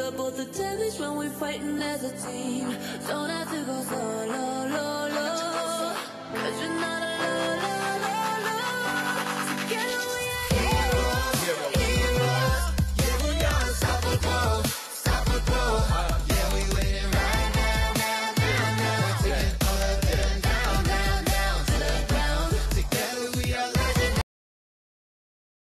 up both the damage when we're fighting as a team. Don't have to go solo,